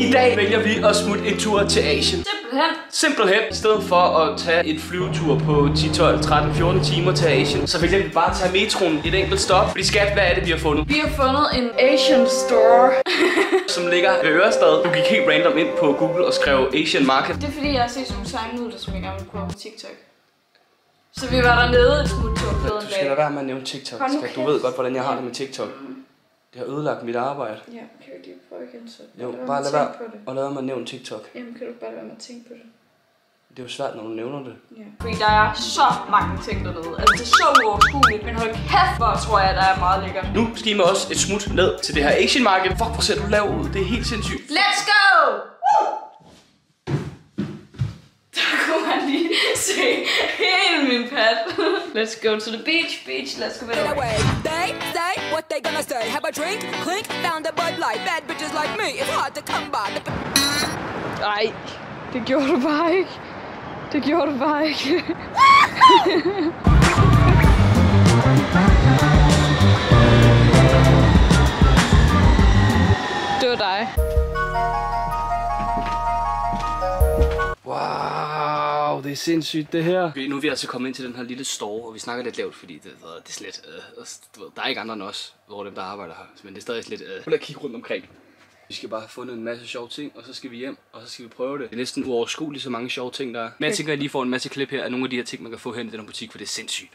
I dag vælger vi at smutte en tur til Asien. Simpelthen. I stedet for at tage en flyvetur på 10, 12, 13, 14 timer til Asien, så vælger vi bare at tage metroen i et enkelt stop. Fordi skat, hvad er det, vi har fundet? Vi har fundet en Asian store. Som ligger ved Ørestad. Du gik helt random ind på Google og skrev Asian Market. Det er fordi, jeg har set sådan nogle tegnede, som jeg gerne vil prøve på TikTok. Så vi var dernede et smuttur på en dag. Du skal da være med at nævne TikTok. Du ved godt, hvordan jeg har det med TikTok. Det har ødelagt mit arbejde. Ja, kan vi lige prøve igen så? Jo, bare lad være og lad mig nævne TikTok. Jamen, kan du bare lade være med at tænke på det? Det er jo svært, når du nævner det. Ja. Fordi der er så mange ting dernede. Altså, det er så uoverskueligt. Men hold kæft, hvor tror jeg, der er meget lækkert. Nu skal I med os et smut ned til det her Asian Market. Fuck, hvor ser du lav ud. Det er helt sindssygt. Let's go! Der kunne man lige se hele min pat. Let's go to the beach, let's go away. They say what they gonna say. Have a drink, clink, found a Bud Light. Bad bitches like me, it's hard to come by. Nej, det gjorde du bare ikke. Det gjorde du bare ikke. Det var dig. Wow, det er sindssygt det her. Okay, nu er vi altså kommet ind til den her lille store, og vi snakker lidt lavt, fordi det er slet, der er ikke andre end os, hvor dem der arbejder her, men det er stadig lidt, prøv at kigge rundt omkring. Vi skal bare have fundet en masse sjove ting, og så skal vi hjem, og så skal vi prøve det. Det er næsten uoverskueligt så mange sjove ting der er. Men jeg tænker, at jeg lige får en masse klip her af nogle af de her ting, man kan få hen i den her butik, for det er sindssygt.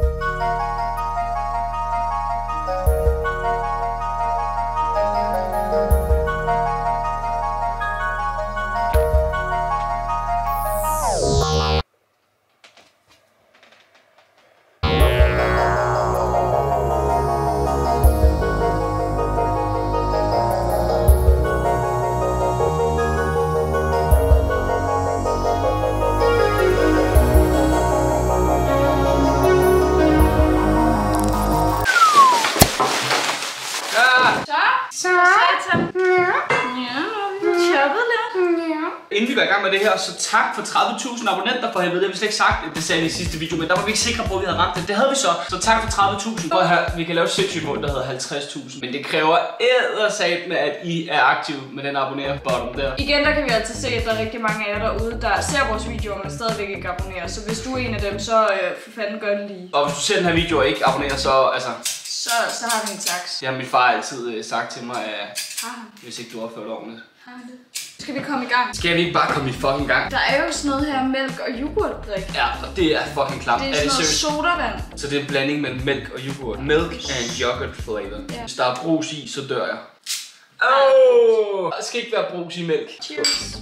Inden vi går i gang med det her, så tak for 30.000 abonnenter for helvede. Det har vi slet ikke sagt, det sagde i sidste video, men der var vi ikke sikre på, at vi havde ramt det. Det havde vi så. Så tak for 30.000. Prøv her, vi kan lave sindssygt mål, der hedder 50.000. Men det kræver eddersat med, at I er aktive med den abonner-button der. Igen, der kan vi altså se, at der er rigtig mange af jer derude, der ser vores videoer, men stadigvæk ikke abonnerer. Så hvis du er en af dem, så for fanden gør det lige. Og hvis du ser den her video og ikke abonnerer, så altså... Så har vi en saks. Det har min far altid sagt til mig, hvis ikke du opfører det ordentligt. Skal vi komme i gang? Skal vi ikke bare komme i fucking gang? Der er jo sådan noget her mælk og yoghurtdrik. Ja, og det er fucking klamt. Det er sådan noget sodavand. Så det er en blanding mellem mælk og yoghurt. Milk and yogurt flavor. Ja. Hvis der er brus i, så dør jeg. Der skal ikke være brus i mælk. Cheers.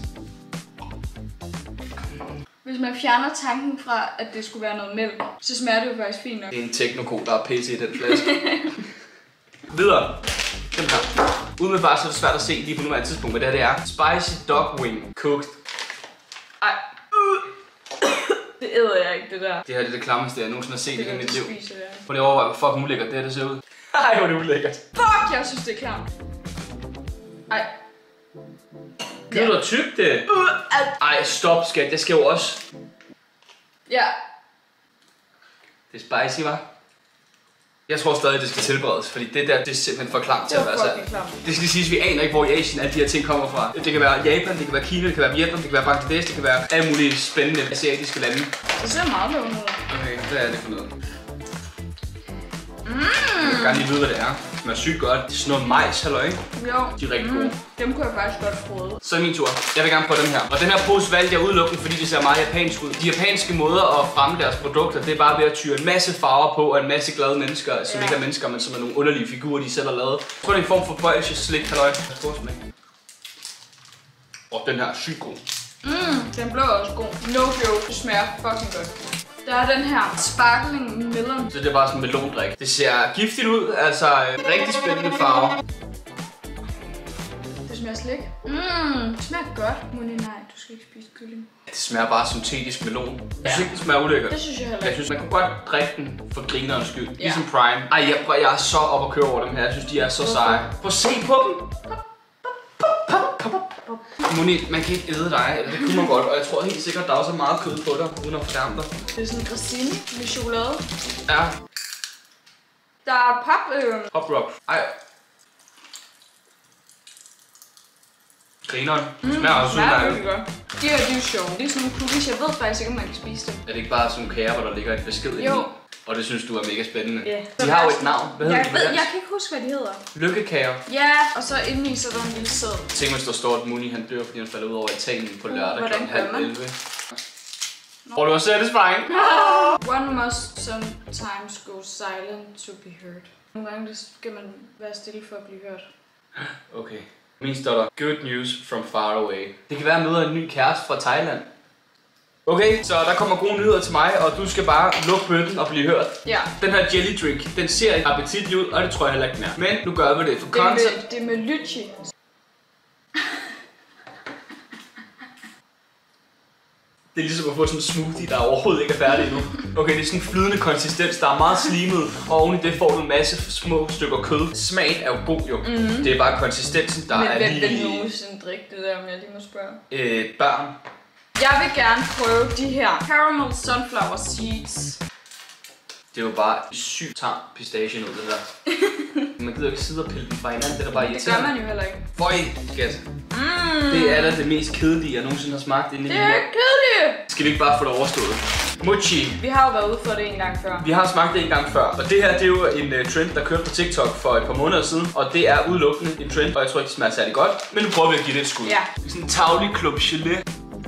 Hvis man fjerner tanken fra, at det skulle være noget mælk, så smager det jo faktisk fint nok. Det er en teknoko, der er pisse i den flaske. Videre. Den her. Umiddelbart så er det svært at se lige på nuværende tidspunkt, hvad det er. Spicy dog wing cooked. Ej. Det æder jeg ikke, det der. Det her det er det klammeste, jeg nogensinde har set i mit liv. Prøv lige at overveje, hvor fucking ulækkert det her det ser ud. Ej, hvor er det ulækkert. Fuck, jeg synes det er klamt. Ej. Kan du da tygge det? Ej, stop skat, jeg skal jo også. Ja. Det er spicy, hva'? Jeg tror stadig, det skal tilberedes, fordi det der, det er simpelthen for klamt til at være sandt. Det skal lige siges, vi aner ikke, hvor i Asien alle de her ting kommer fra. Det kan være Japan, det kan være Kina, det kan være Vietnam, det kan være Bangladesh, det kan være alle mulige spændende asiatiske lande. Det ser meget lovende ud. Okay, hvad er det for noget? Jeg vil gerne lige vide, hvad det er. Det smager sygt godt. Det er sådan noget majs, halløj, ikke? Jo. De er rigtig gode. Dem kunne jeg faktisk godt prøve. Så er min tur. Jeg vil gerne prøve den her. Og den her pose valgte jeg udelukkende, fordi det ser meget japansk ud. De japanske måder at fremme deres produkter, det er bare ved at tyre en masse farver på og en masse glade mennesker, som ikke er mennesker, men som er nogle underlige figurer, de selv har lavet. Jeg tror, det er en form for bøjelseslik, halløj. Og den her er sygt god. Den blå er også god. No joke, det smager fucking godt. Der er den her sparkling melon. Så det er bare sådan en melondrik. Det ser giftigt ud, altså rigtig spændende farve. Det smager slik. Det smager godt. Moni, nej, du skal ikke spise kylling. Det smager bare syntetisk melon. Jeg synes ikke, det smager ulækkert. Det synes jeg heller ikke. Jeg synes, man kunne godt drikke den for grinerens skyld. Ligesom Prime. Ej, jeg er så oppe at køre over dem her. Jeg synes, de er så seje. Prøv at se på dem. Moni, man kan ikke æde dig, det kunne man godt, og jeg tror helt sikkert, at der er også meget kød på dig, uden at fornærme dig. Det er sådan en grissini med chokolade. Ja. Der er pop rock. Ej. Grineren. Smager også udmærket. De her, de er jo sjove. Det er sådan nogle cookies. Jeg ved faktisk ikke, om man kan spise dem. Er det ikke bare sådan nogle kager, hvor der ligger et besked i? Jo. Og det synes du er mega spændende. Ja. De har jo et navn. Hvad hedder de på dansk? Jeg kan ikke huske, hvad de hedder. Lykkekager. Ja, og så indeni så er der en lille sæd. Tænk, hvis der står, at Muni han dør, fordi han falder ud over altanen på lørdag kl. 10:30. Tror du var satisfying? One must sometimes go silent to be heard. Nogle gange skal man være stille for at blive hørt. Okay. Min står der, good news from far away. Det kan være, at jeg møder en ny kæreste fra Thailand. Okay, så der kommer gode nyheder til mig, og du skal bare lukke bøtten og blive hørt. Ja. Den her jelly drink, den ser ikke appetitlig ud, og det tror jeg heller ikke mere. Men nu gør vi det for content. Det er med lychee. Det er ligesom at få sådan en smoothie, der overhovedet ikke er færdig endnu. Okay, det er sådan en flydende konsistens, der er meget slimet, og oven i det får du en masse små stykker kød. Smagen er jo god jo. Det er bare konsistensen, der er lige... Men hvem vil nogensinde drikke det der, om jeg lige må spørge? Børn. Jeg vil gerne prøve de her caramel sunflower seeds. Det er jo bare sygt tam pistache ud, det der. Man gider ikke sidde og pille den fra hinanden, det er da bare irriterende. Det gør man jo heller ikke. Føj, skat. Det er da det mest kedelige, jeg nogensinde har smagt inde i Det er kedeligt! Skal vi ikke bare få det overstået? Mochi. Vi har jo været ude for det en gang før. Vi har smagt det en gang før. Og det her, det er jo en trend, der kørte på TikTok for et par måneder siden. Og det er udelukkende en trend, og jeg tror ikke, det smager særlig godt. Men nu prøver vi at give det et skud. Ja. Sådan en tavlig klub gelé.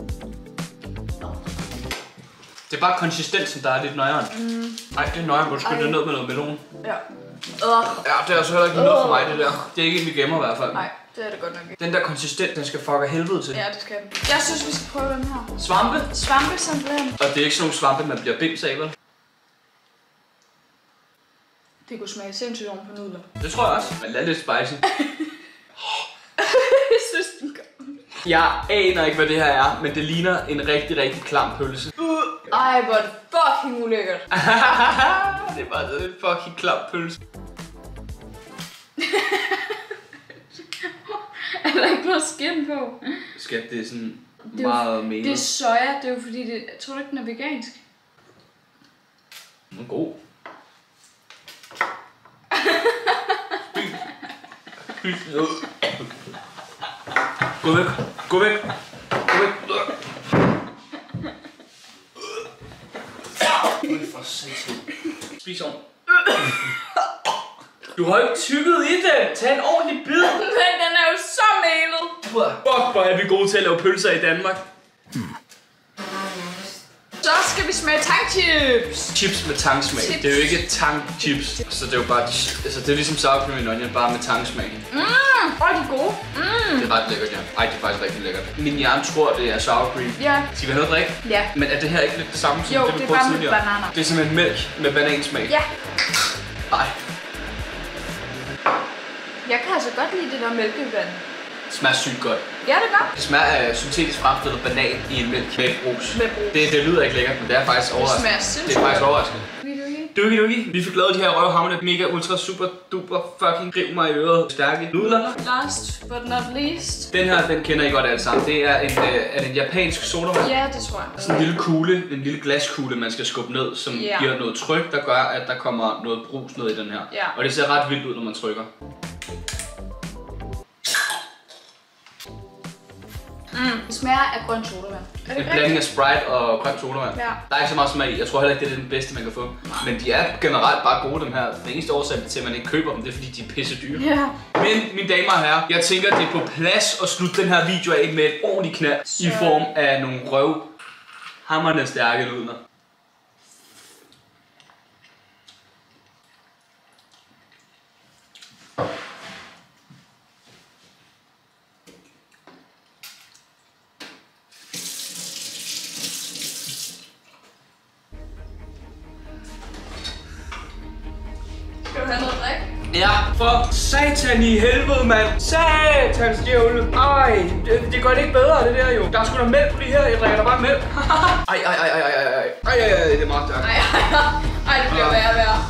Det er bare konsistensen, der er lidt nøjeren. Nej, det er nøjeren, hvor du skyller ned med noget melon. Ja. Ja, det er altså heller ikke noget for mig, det der. Det er ikke en, vi gemmer i hvert fald. Nej, det er det godt nok ikke. Den der konsistent, den skal fuck af helvede til. Ja, det skal den. Jeg synes, vi skal prøve den her. Svampe? Svampe simpelthen. Og det er ikke sådan nogle svampe, man bliver bims af, vel? Det kunne smage sindssygt oven på nudler. Det tror jeg også. Men lad lidt spicy. Jeg synes, den gør. Jeg aner ikke, hvad det her er, men det ligner en rigtig, rigtig klam pølse. Ej, hvor er det fucking ulækkert. Det er bare sådan en fucking klam pølse. Er der ikke noget skin på? Skat, det er sådan Det er meget melet. Det er soja, det er jo fordi, jeg tror du ikke, den er vegansk? Den er god. Gå væk. Gå væk. Gå væk. For satan. Spis om. Du har ikke tykket i den. Tag en ordentlig bid. Men den er jo så melet. Fuck, hvor er vi gode til at lave pølser i Danmark. Så skal vi smage tangchips. Chips med tangsmag. Chips. Det er jo ikke tangchips. Så det er jo bare, altså det er ligesom sour cream and onion, bare med tangsmag. De er gode. Det er ret lækkert, ja. Ej, det er faktisk rigtig lækkert. Min hjerne tror, det er sour cream. Ja. Skal vi have noget drik? Ja. Men er det her ikke lidt det samme som Jo, det, vi det er prøvede bare med tidligere? bananer. Det er simpelthen mælk med banansmag. Ja. Ej, Jeg kan altså godt lide det der mælkevand. det smager sygt godt. Ja, det gør. Det smager af syntetisk fremstillet banan i en mælk med brus. Med brus. Det lyder ikke lækkert, men det er faktisk overraskende. smager Det sindssygt er faktisk overraskende. Dugi. Dugi. Vi fik lavet de her røvhamrende, mega ultra super duper fucking riv mig i øret stærke nudler. Last but not least. Den her, den kender I godt alle sammen. Det er en japansk sodavand. Ja, det tror jeg. Sådan en lille kugle, en lille glaskugle, man skal skubbe ned, som giver noget tryk, der gør, at der kommer noget brus ned i den her. Ja. Og det ser ret vildt ud, når man trykker. Det smager af grøn sodavand. En blanding af Sprite og grøn sodavand. Ja. Der er ikke så meget smag i. Jeg tror heller ikke, det er den bedste, man kan få. Men de er generelt bare gode, dem her. Den eneste årsag til, at man ikke køber dem, det er fordi, de er pisse dyre. Ja. Men, mine damer og herrer, jeg tænker, det er på plads at slutte den her video af med et ordentligt knald i form af nogle røvhamrende stærke nudler. Skal du have noget drik? Ja, for satan i helvede, mand. Satans djævle. Ej, det gør det ikke bedre, det der jo. Der er sgu da mælk på det her. Jeg drikker da bare mælk. Ej, det er meget stærkt. Ej, det bliver værre og værre.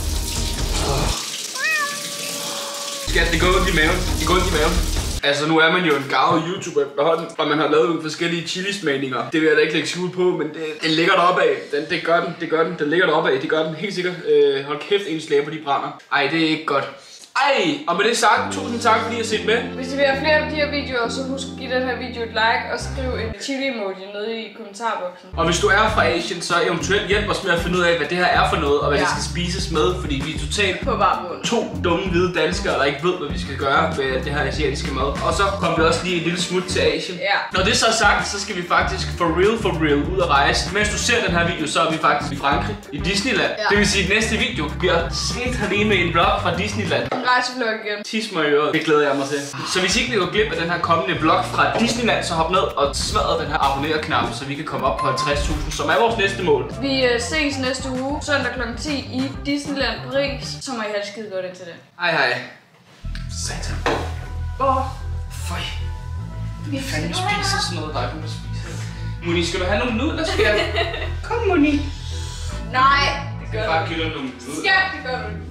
Skat, det går ondt i maven. Det går ondt i maven. Altså, nu er man jo en garvet YouTuber efterhånden, og man har lavet nogle forskellige chilismagninger. Det vil jeg da ikke lægge skjul på, men det ligger deroppe af. Det gør den. Den ligger deroppe af. Det gør den helt sikkert. Hold kæft, ens læber, de brænder. Ej, det er ikke godt. Ej, og med det sagt, tusind tak fordi I har set med. Hvis I vil have flere af de her videoer, så husk at give den her video et like og skriv en chili-emoji nede i kommentarboksen. Og hvis du er fra Asien, så eventuelt hjælp os med at finde ud af, hvad det her er for noget, og hvad det skal spises med, fordi vi er totalt på bare bund. 2 dumme hvide danskere, der ikke ved, hvad vi skal gøre med det her asiatiske mad. Og så kommer vi også lige et lille smut til Asien. Ja. Når det så er sagt, så skal vi faktisk for real ud at rejse. Mens du ser den her video, så er vi faktisk i Frankrig, i Disneyland. Ja. Det vil sige, at næste video bliver set herinde med en vlog fra Disneyland. En rejsevlog igen. Tis mig i øret. Det glæder jeg mig til. Så hvis I ikke vil gå glip af den her kommende vlog fra Disneyland, så hop ned og smadre den her abonner-knap, så vi kan komme op på 50.000, som er vores næste mål. Vi ses næste uge, søndag kl. 10 i Disneyland Paris. Så må I have skide godt indtil det. Hej. Satan. Føj. Vi fandme spiser sådan noget, der er kun at spise. Moni, skal du have nogle nudler, skal jeg? Kom, Moni. Nej, det gør du. Bare give dig nogle nudler. Skat, det gør du.